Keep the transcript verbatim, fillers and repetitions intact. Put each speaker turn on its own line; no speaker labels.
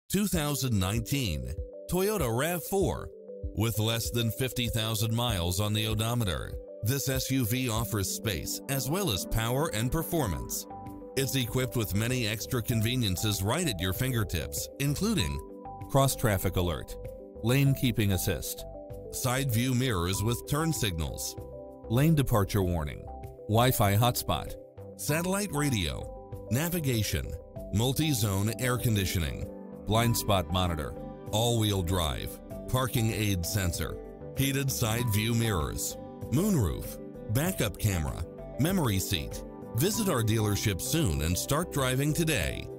two thousand nineteen Toyota RAV four. With less than fifty thousand miles on the odometer, this S U V offers space as well as power and performance. It's equipped with many extra conveniences right at your fingertips, including cross-traffic alert, lane keeping assist, side view mirrors with turn signals, lane departure warning, Wi-Fi hotspot, satellite radio, navigation, multi-zone air conditioning, blind spot monitor, all-wheel drive, parking aid sensor, heated side view mirrors, moonroof, backup camera, memory seat. Visit our dealership soon and start driving today.